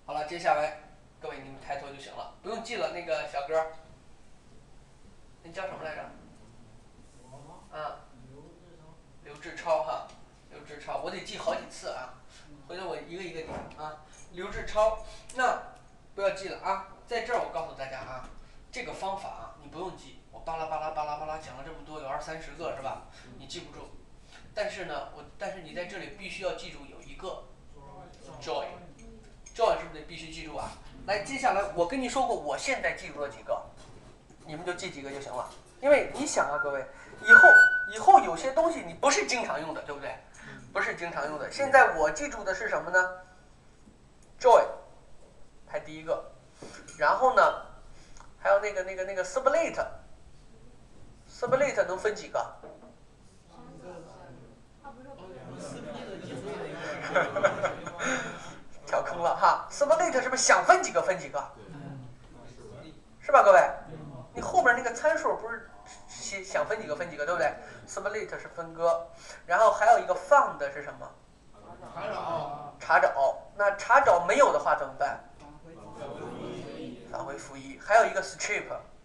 好了，接下来各位你们抬头就行了，不用记了。那个小哥，你叫什么来着？啊，刘志超哈，刘志超，我得记好几次啊，回头我一个一个点啊。刘志超，那不要记了啊，在这儿我告诉大家啊，这个方法啊你不用记，我巴拉巴拉巴拉巴拉讲了这么多，有20-30个是吧？你记不住，但是呢，但是你在这里必须要记住有一个 joy，joy 是不是得必须记住啊？来，接下来我跟你说过，我现在记住了几个，你们就记几个就行了。因为你想啊，各位，以后有些东西你不是经常用的，对不对？不是经常用的。现在我记住的是什么呢 ？joy 排第一个，然后呢，还有那个 split 能分几个？跳坑了哈 split 是不是想分几个分几个？是吧，各位？你后面那个参数不是想分几个分几个，对不对 ？split 是分割，然后还有一个 found 是什么？查找。那查找没有的话怎么办？返回负一。还有一个 strip，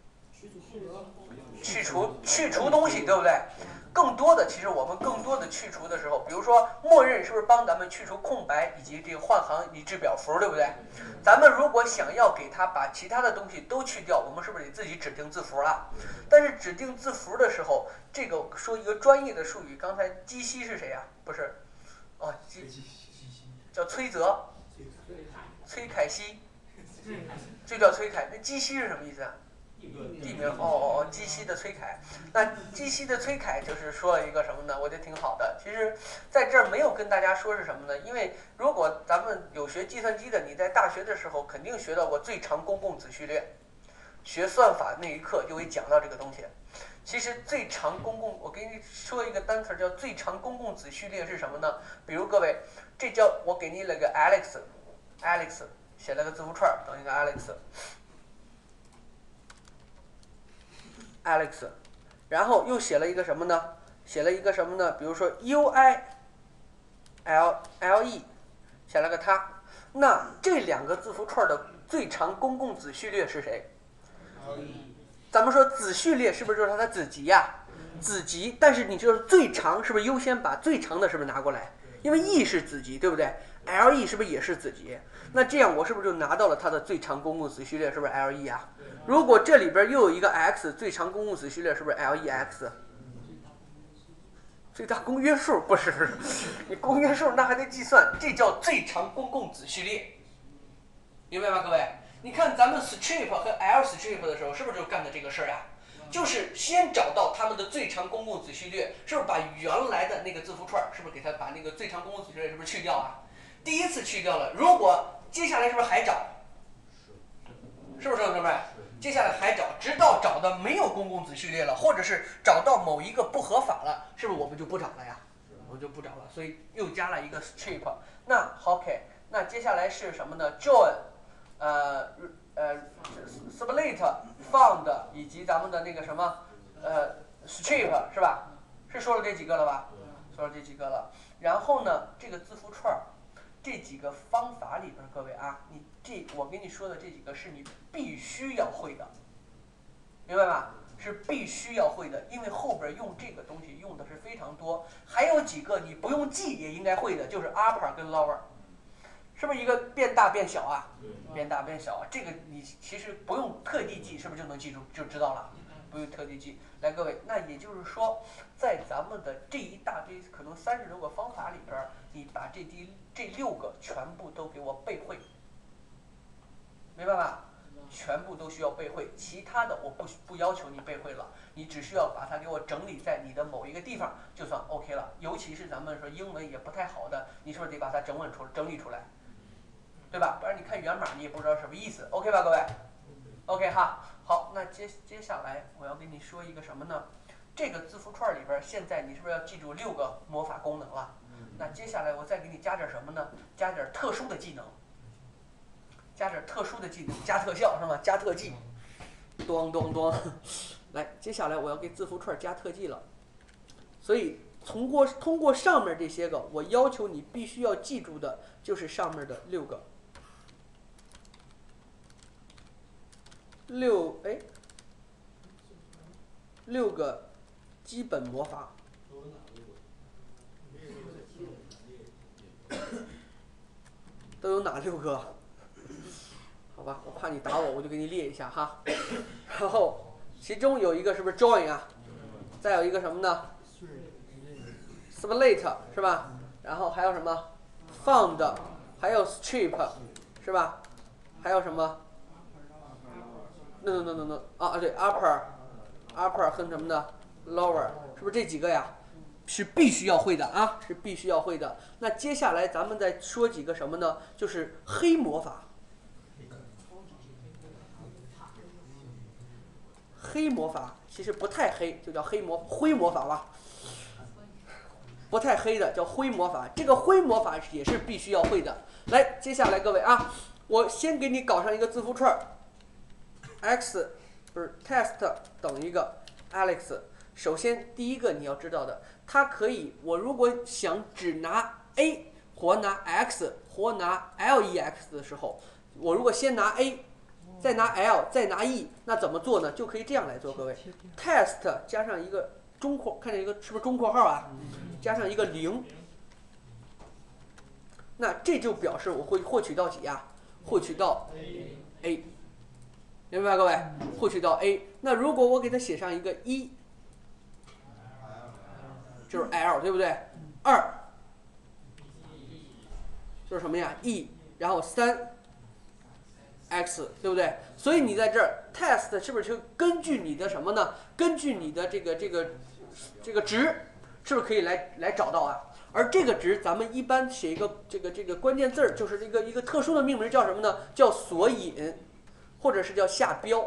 去除东西，对不对？更多的，其实我们更多的去除的时候，比如说默认是不是帮咱们去除空白以及这个换行以至表符，对不对？咱们如果想要给它把其他的东西都去掉，我们是不是得自己指定字符了？但是指定字符的时候，这个说一个专业的术语，刚才基西是谁呀？不是，哦，叫崔泽，崔凯西，就叫崔凯。那基西是什么意思啊？地名基西的崔凯。那基西的崔凯就是说了一个什么呢？我觉得挺好的。其实在这儿没有跟大家说是什么呢？因为如果咱们有学计算机的，你在大学的时候肯定学到过最长公共子序列，学算法那一课就会讲到这个东西。其实最长公共，我给你说一个单词叫最长公共子序列是什么呢？比如各位，这叫我给你了个 Alex 写了个字符串等于个 Alex， 然后又写了一个什么呢？写了一个什么呢？比如说 UILE， 写了个它。那这两个字符串的最长公共子序列是谁？咱们说子序列是不是就是它的子集呀？子集，但是你就是最长，是不是优先把最长的是不是拿过来？因为 E 是子集，对不对 ？LE 是不是也是子集？那这样我是不是就拿到了它的最长公共子序列？是不是 LE 啊？如果这里边又有一个 X， 最长公共子序列是不是 LEX？ 最大公约数不是，你公约数那还得计算，这叫最长公共子序列，明白吗，各位？你看咱们 strip 和 lstrip 的时候，是不是就干的这个事儿呀？就是先找到它们的最长公共子序列，是不是把原来的那个字符串，是不是给它把那个最长公共子序列是不是去掉啊？第一次去掉了，如果接下来是不是还找？是不是哥们儿？接下来还找，直到找到没有公共子序列了，或者是找到某一个不合法了，是不是我们就不找了呀？我们就不找了，所以又加了一个 strip。那 OK， 那接下来是什么呢 ？join， split found 以及咱们的那个什么strip 是吧？是说了这几个了吧？说了这几个了。然后呢，这个字符串这几个方法里边，各位啊，我跟你说的这几个是你必须要会的，明白吧？是必须要会的，因为后边用这个东西用的是非常多。还有几个你不用记也应该会的，就是 upper 跟 lower， 是不是一个变大变小啊？变大变小啊，这个你其实不用特地记，是不是就能记住就知道了？不用特地记。来，各位，那也就是说，在咱们的这一大堆可能30多个方法里边，你把这6个全部都给我背会，明白吧？全部都需要背会，其他的我不要求你背会了，你只需要把它给我整理在你的某一个地方就算 OK 了。尤其是咱们说英文也不太好的，你是不是得把它整理出来，对吧？不然你看源码你也不知道什么意思 ，OK 吧，各位 ？OK 哈，好，那接下来我要跟你说一个什么呢？这个字符串里边，现在你是不是要记住6个魔法功能了？那接下来我再给你加点什么呢？加点特殊的技能。加点特殊的技能，加特效是吗？加特技，咚咚咚。来，接下来我要给字符串加特技了。所以通过上面这些个，我要求你必须要记住的就是上面的6个。 6个基本魔法。都有哪6个？好吧，我怕你打我，我就给你列一下哈。然后其中有一个是不是 join 啊？再有一个什么呢 ？split 是吧？然后还有什么 found， 还有 strip 是吧？还有什么 ？no 啊对 upper 和什么的 lower 是不是这几个呀？是必须要会的啊，是必须要会的。那接下来咱们再说几个什么呢？就是黑魔法。黑魔法其实不太黑，就叫灰魔法吧。不太黑的叫灰魔法，这个灰魔法也是必须要会的。来，接下来各位啊，我先给你搞上一个字符串 ，x 不是 test 等于一个 Alex。首先第一个你要知道的，它可以，我如果想只拿 a 或拿 x 或拿 lex 的时候，我如果先拿 a， 再拿 l， 再拿 e， 那怎么做呢？就可以这样来做，各位 ，test 加上一个中括，看见一个是不是中括号啊？加上一个0，那这就表示我会获取到几呀？获取到 a， 明白各位？获取到 a。那如果我给它写上一个1，就是 l， 对不对？2就是什么呀 ？e， 然后3。x 对不对？所以你在这儿 test 是不是就根据你的什么呢？根据你的这个值，是不是可以来找到啊？而这个值咱们一般写一个这个关键字儿，就是一个特殊的命名叫什么呢？叫索引，或者是叫下标，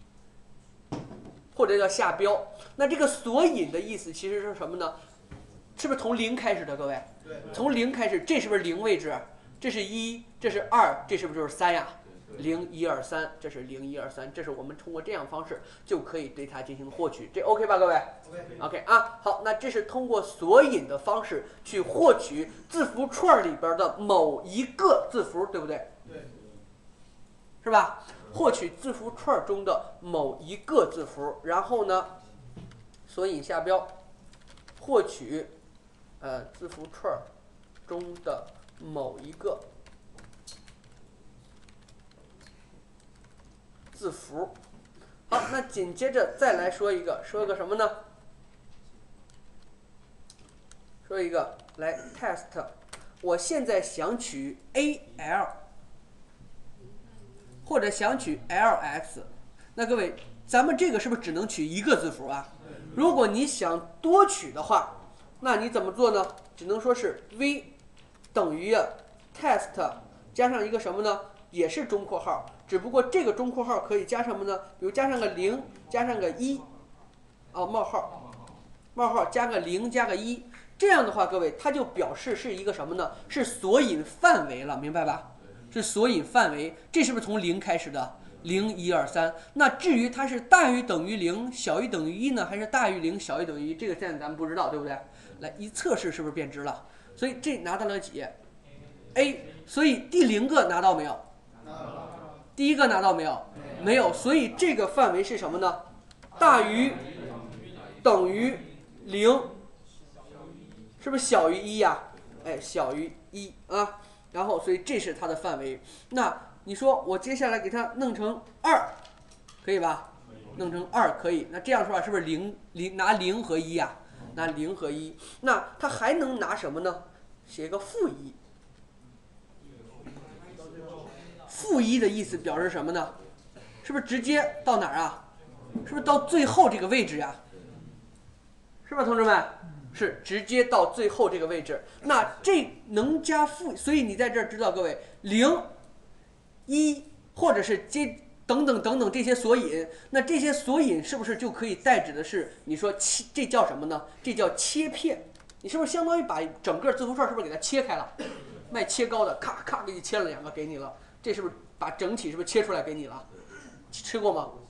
或者叫下标。那这个索引的意思其实是什么呢？是不是从0开始的？各位，从0开始，这是不是0位置？这是1，这是2，这是不是就是3呀？0 1 2 3，这是0 1 2 3，这是我们通过这样方式就可以对它进行获取，这 OK 吧，各位 ？OK 啊，好，那这是通过索引的方式去获取字符串里边的某一个字符，对不对？ 对， 是吧？获取字符串中的某一个字符，然后呢，索引下标，获取字符串中的某一个字符。好，那紧接着再来说一个什么呢？说一个来 test， 我现在想取 al， 或者想取 lx， 那各位，咱们这个是不是只能取一个字符啊？如果你想多取的话，那你怎么做呢？只能说是 v 等于 test 加上一个什么呢？也是中括号，只不过这个中括号可以加什么呢？比如加上个0，加上个1，冒号加个0，加个1，这样的话，各位，它就表示是一个什么呢？是索引范围了，明白吧？是索引范围，这是不是从0开始的？0 1 2 3。那至于它是大于等于0，小于等于1呢，还是大于0，小于等于1？这个现在咱们不知道，对不对？来一测试是不是变值了？所以这拿到了几 ？a。所以第0个拿到没有？第一个拿到没有？没有。所以这个范围是什么呢？大于等于0，是不是小于1呀？小于1啊。然后，所以这是它的范围。那你说我接下来给它弄成2，可以吧？弄成2可以。那这样说话是不是拿0和1呀？拿0和1。那它还能拿什么呢？写一个负1。负1的意思表示什么呢？是不是直接到哪儿啊？是不是到最后这个位置呀？是吧，同志们？是直接到最后这个位置。那这能加负，所以你在这儿知道，各位0、1或者是接等等这些索引，那这些索引是不是就可以代指的是你说这叫什么呢？这叫切片。你是不是相当于把整个字符串是不是给它切开了？卖切糕的，咔咔给你切了2个给你了，这是不是把整体是不是切出来给你了？吃过吗？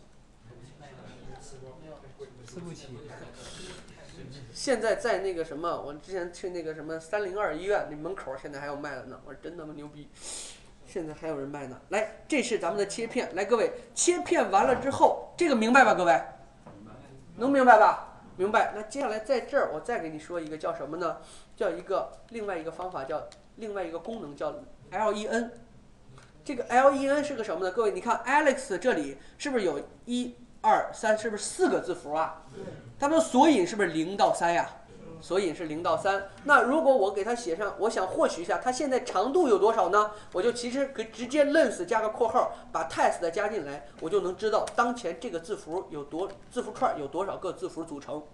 吃不起。 现在在那个什么，我之前去那个什么302医院那门口，现在还有卖的呢。我说真他妈牛逼， 现在还有人卖呢。来，这是咱们的切片。来，各位，切片完了之后，这个明白吧？各位，能明白吧？明白。那接下来在这儿，我再给你说一个叫什么呢？叫另外一个方法，叫另外一个功能叫 len。这个 len 是个什么呢？各位，你看 Alex 这里是不是有1、2、3，是不是4个字符啊？它们的索引是不是0到3呀？索引是0到3。那如果我给它写上，我想获取一下它现在长度有多少呢？我就其实可以直接 length 加个括号，把 test 加进来，我就能知道当前这个字符串有多少个字符组成。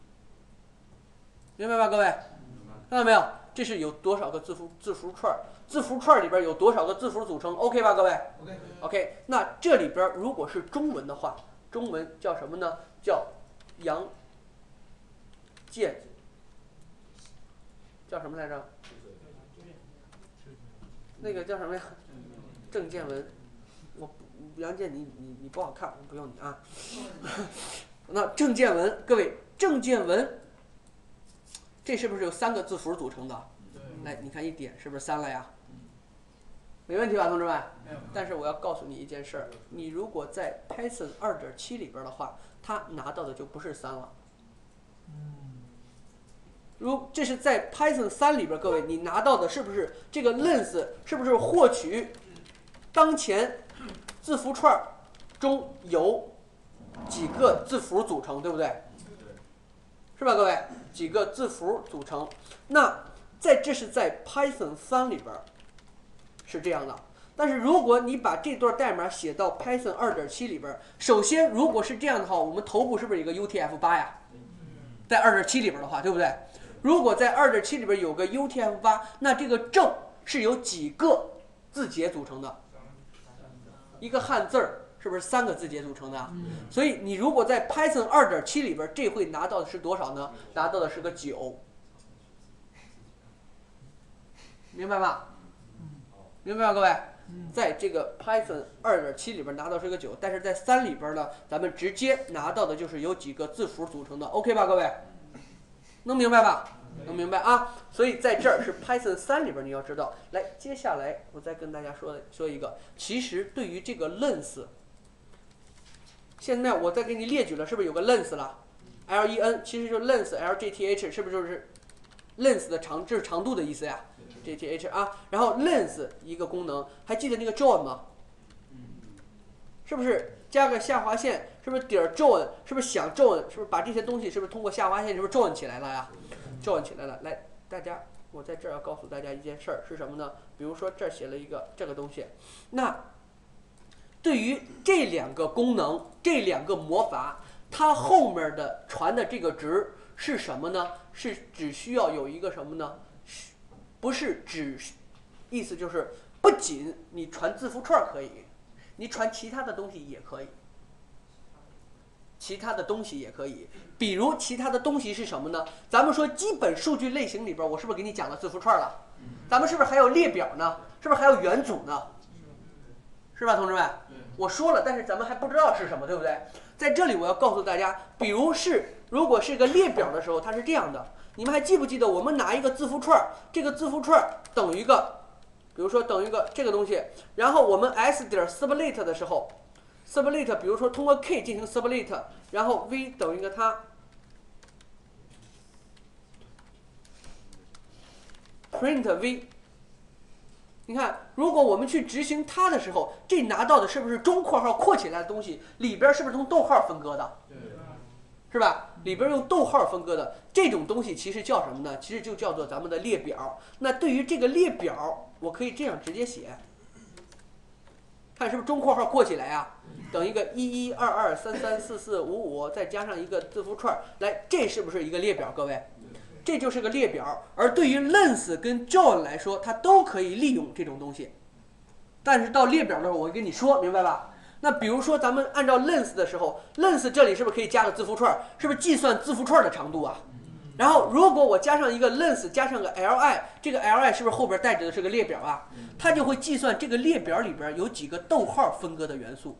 明白吧，各位？看到没有？这是有多少个字符串？字符串里边有多少个字符组成 ？OK 吧，各位 ？OK。那这里边如果是中文的话，中文叫什么呢？叫杨建。叫什么来着？那个叫什么呀？郑建文。我杨建你不好看，不用你啊。那郑建文，各位，郑建文，这是不是由3个字符组成的？来，你看一点是不是3了呀？没问题吧，同志们？但是我要告诉你一件事儿，你如果在 Python 2.7里边的话，它拿到的就不是3了。这是在 Python 3里边，各位，你拿到的是不是这个 length 是不是获取当前字符串中有几个字符组成，对不对？是吧，各位？几个字符组成。那这是在 Python 3里边是这样的。但是如果你把这段代码写到 Python 2.7里边，首先如果是这样的话，我们头部是不是有个 UTF-8呀？在2.7里边的话，对不对？如果在2.7里边有个 UTF-8，那这个正是由几个字节组成的？一个汉字儿是不是3个字节组成的？所以你如果在 Python 2.7里边，这会拿到的是多少呢？拿到的是个9，明白吗？明白吗，各位？在这个 Python 2.7里边拿到是个9，但是在3里边呢，咱们直接拿到的就是由几个字符组成的 ，OK 吧，各位？能明白吧？能明白啊？所以在这儿是 Python 3里边你要知道。来，接下来我再跟大家说一个，其实对于这个 length， 现在我再给你列举了，是不是有个 length 了 ？len 其实就是 length LGTH， 是不是就是 length 的这是长度的意思呀？GTH 啊，然后 length 一个功能，还记得那个 join 吗？是不是加个下划线？是不是点 join？ 是不是想 join？ 是不是把这些东西是不是通过下划线是不是 join 起来了呀？join 起来了。来，大家，我在这儿要告诉大家一件事儿是什么呢？比如说这儿写了一个这个东西，那对于这2个功能、这2个魔法，它后面的传的这个值是什么呢？是只需要有一个什么呢？不是意思就是不仅你传字符串可以，你传其他的东西也可以。其他的东西也可以，比如其他的东西是什么呢？咱们说基本数据类型里边，我是不是给你讲了字符串了？咱们是不是还有列表呢？是不是还有元组呢？是吧，同志们？我说了，但是咱们还不知道是什么，对不对？在这里我要告诉大家，如果是个列表的时候，它是这样的。你们还记不记得我们拿一个字符串，这个字符串等于一个，比如说等于一个这个东西，然后我们 s 点 split 的时候。split， 比如说通过 k 进行 split， 然后 v 等于一个它 print v。你看，如果我们去执行它的时候，这拿到的是不是中括号括起来的东西？里边是不是从逗号分割的？是吧？里边用逗号分割的这种东西其实叫什么呢？其实就叫做咱们的列表。那对于这个列表，我可以这样直接写。看是不是中括号括起来啊？等于一个1122334455，再加上一个字符串，来，这是不是一个列表？各位，这就是个列表。而对于 length 跟 join 来说，它都可以利用这种东西。但是到列表的时候，我会跟你说，明白吧？那比如说咱们按照 length 的时候 ，length 这里是不是可以加个字符串？是不是计算字符串的长度啊？然后如果我加上一个 length 加上个 li， 这个 li 是不是后边带着的是个列表啊？它就会计算这个列表里边有几个逗号分割的元素，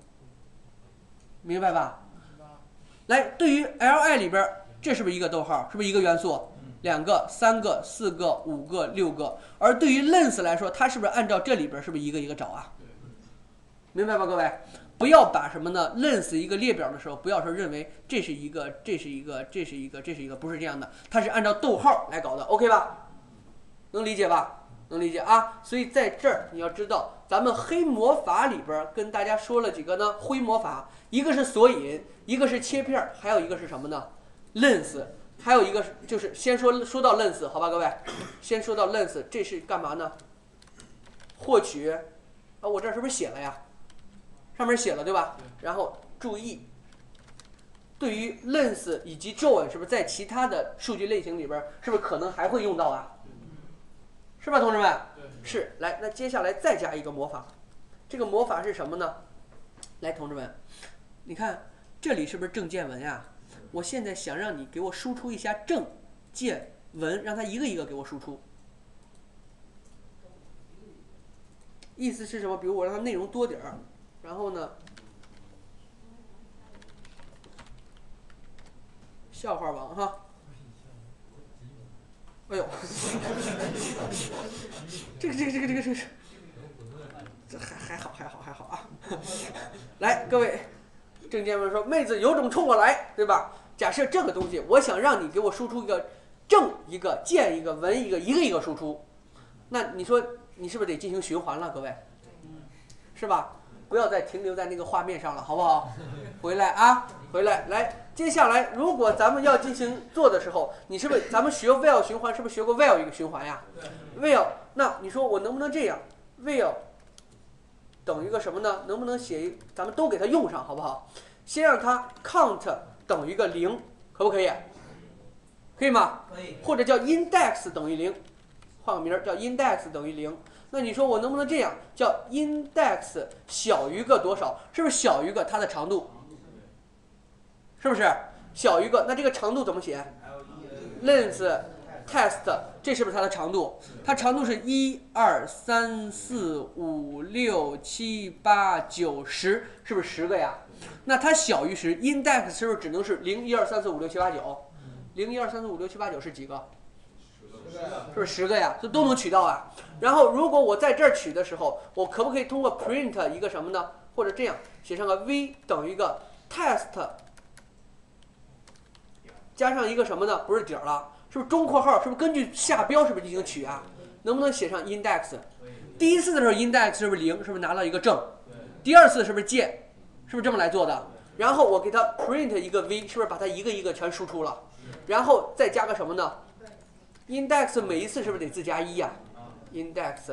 明白吧？来，对于 li 里边，这是不是一个逗号？是不是一个元素？ 2个、3个、4个、5个、6个。而对于 length 来说，它是不是按照这里边是不是一个一个找啊？明白吧，各位？不要把什么呢 length 一个列表的时候，不要说认为这是一个，这是一个，这是一个，这是一个，不是这样的，它是按照逗号来搞的 ，OK 吧？能理解吧？能理解啊？所以在这儿你要知道，咱们黑魔法里边跟大家说了几个呢？灰魔法，一个是索引，一个是切片，还有一个是什么呢 ？length。还有一个就是先说到 length 好吧，各位，先说到 length， 这是干嘛呢？获取啊，我这儿是不是写了呀？上面写了对吧？然后注意，对于 length 以及 join 是不是在其他的数据类型里边，是不是可能还会用到啊？是吧，同志们？是。来，那接下来再加一个魔法，这个魔法是什么呢？来，同志们，你看这里是不是正见文呀？我现在想让你给我输出一下正见文，让它一个一个给我输出。意思是什么？比如我让它内容多点儿，然后呢，笑话王哈。哎呦，这还好啊。来，各位。郑建文说：“妹子有种冲我来，对吧？假设这个东西，我想让你给我输出一个正一个、见一个、文一个，一个一个输出。那你说你是不是得进行循环了，各位？是吧？不要再停留在那个画面上了，好不好？回来啊，回来。来，接下来如果咱们要进行做的时候，你是不是咱们学 while 循环，是不是学过 while 一个循环呀 ？while， 那你说我能不能这样 ？while。”等于一个什么呢？能不能写一？咱们都给它用上，好不好？先让它 count 等于个0，可不可以？可以吗？ 可以。 或者叫 index 等于0，换个名儿叫 index 等于0。那你说我能不能这样？叫 index 小于个多少？是不是小于个它的长度？是不是小于个？那这个长度怎么写 ？length test， 这是不是它的长度？它长度是1、2、3、4、5、6、7、8、9、10，是不是10个呀？那它小于10 ，index 是不是只能是0、1、2、3、4、5、6、7、8、9？0、1、2、3、4、5、6、7、8、9是几个？是不是10个呀？这都能取到啊。然后如果我在这儿取的时候，我可不可以通过 print 一个什么呢？或者这样写上个 v 等于一个 test 加上一个什么呢？不是底儿了。是不是中括号？是不是根据下标是不是进行取啊？能不能写上 index？ 第一次的时候 index 是不是0？是不是拿到一个正？第二次是不是见？是不是这么来做的？然后我给它 print 一个 v， 是不是把它一个一个全输出了？然后再加个什么呢 ？index 每一次是不是得自加1呀 ？index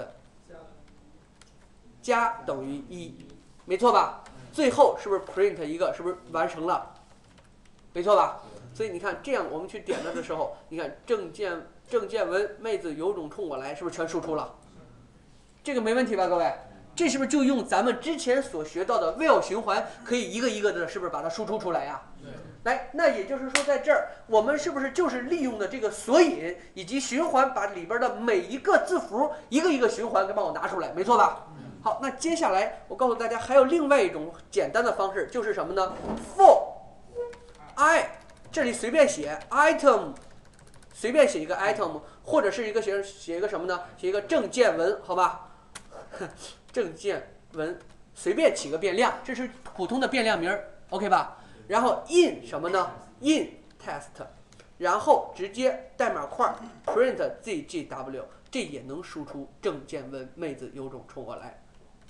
加等于1，没错吧？最后是不是 print 一个？是不是完成了？没错吧？所以你看，这样我们去点它的时候，你看郑建文妹子有种冲我来，是不是全输出了？这个没问题吧，各位？这是不是就用咱们之前所学到的 while 循环，可以一个一个的，是不是把它输出出来呀？来，那也就是说，在这儿我们是不是就是利用的这个索引以及循环，把里边的每一个字符一个一个循环给帮我拿出来，没错吧？好，那接下来我告诉大家，还有另外一种简单的方式，就是什么呢 ？for I。这里随便写 item， 随便写一个 item， 或者是一个写一个什么呢？写一个正见文，好吧？正见文随便起个变量，这是普通的变量名 ，OK 吧？然后 in 什么呢 ？in test， 然后直接代码块 print zgw， 这也能输出正见文，妹子有种冲我来，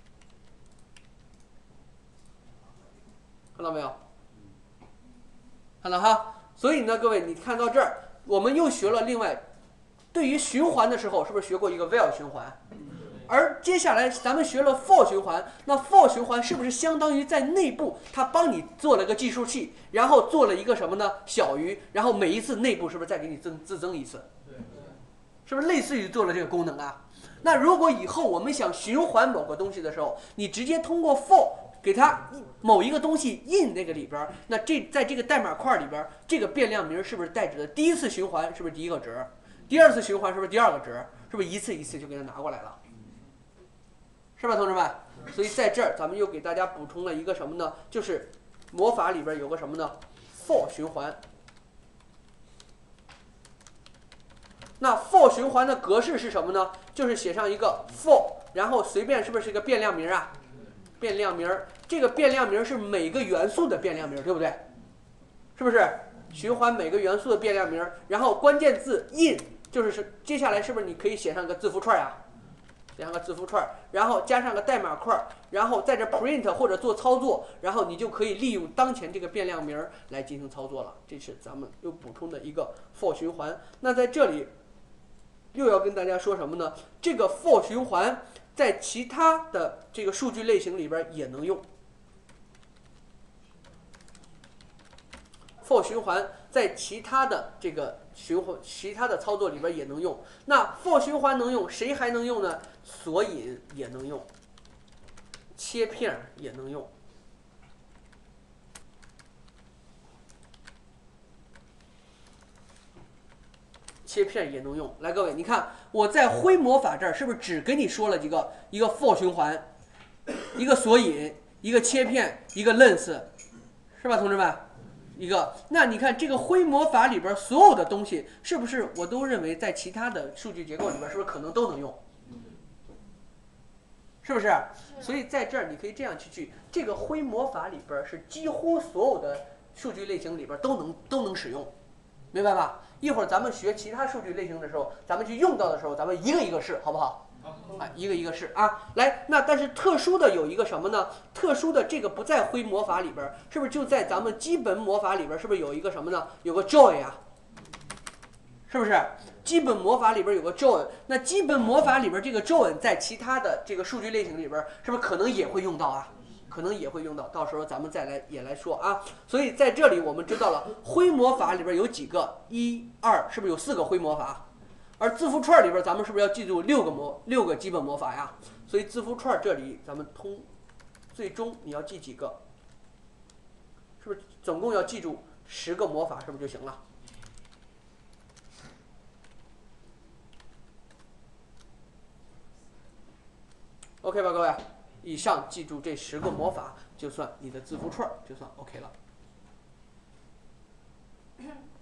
看到没有？看到哈？所以呢，各位，你看到这儿，我们又学了另外，对于循环的时候，是不是学过一个 while 循环？而接下来咱们学了 for 循环，那 for 循环是不是相当于在内部它帮你做了个计数器，然后做了一个什么呢？小于，然后每一次内部是不是再给你自增一次？是不是类似于做了这个功能啊？那如果以后我们想循环某个东西的时候，你直接通过 for。给它某一个东西 in 那个里边，那在这个代码块里边，这个变量名是不是代指的第一次循环是不是第一个值，第二次循环是不是第二个值，是不是一次一次就给它拿过来了，是吧，同志们？所以在这儿咱们又给大家补充了一个什么呢？就是魔法里边有个什么呢 ？for 循环。 那 for 循环的格式是什么呢？就是写上一个 for， 然后随便是不是一个变量名啊？变量名，这个变量名是每个元素的变量名，对不对？是不是？循环每个元素的变量名，然后关键字 in， 就是接下来是不是你可以写上个字符串呀？写上个字符串，然后加上个代码块，然后在这 print 或者做操作，然后你就可以利用当前这个变量名来进行操作了。这是咱们又补充的一个 for 循环。那在这里又要跟大家说什么呢？这个 for 循环在其他的这个数据类型里边也能用。for 循环在其他的这个其他的操作里边也能用。那 for 循环能用，谁还能用呢？索引也能用，切片也能用。切片也能用。来，各位，你看我在灰魔法这儿是不是只给你说了几个？一个 for 循环，一个索引，一个切片，一个 lens， 是吧，同志们？一个，那你看这个灰魔法里边所有的东西，是不是我都认为在其他的数据结构里边，是不是可能都能用？是不是？所以在这儿你可以这样去，这个灰魔法里边是几乎所有的数据类型里边都能使用，明白吧？一会儿咱们学其他数据类型的时候，咱们去用到的时候，咱们一个一个试，好不好？啊，一个一个试啊。来，那但是特殊的有一个什么呢？特殊的这个不在灰魔法里边，是不是就在咱们基本魔法里边？是不是有一个什么呢？有个 join 啊，是不是？基本魔法里边有个 join， 那基本魔法里边这个 join 在其他的这个数据类型里边，是不是可能也会用到啊？可能也会用到，到时候咱们再来说啊。所以在这里我们知道了灰魔法里边有几个，1、2，是不是有4个灰魔法？而字符串里边咱们是不是要记住6个基本魔法呀？所以字符串这里咱们最终你要记几个？是不是总共要记住10个魔法，是不是就行了？OK 吧，各位，以上记住这10个魔法，就算你的字符串就算 OK 了。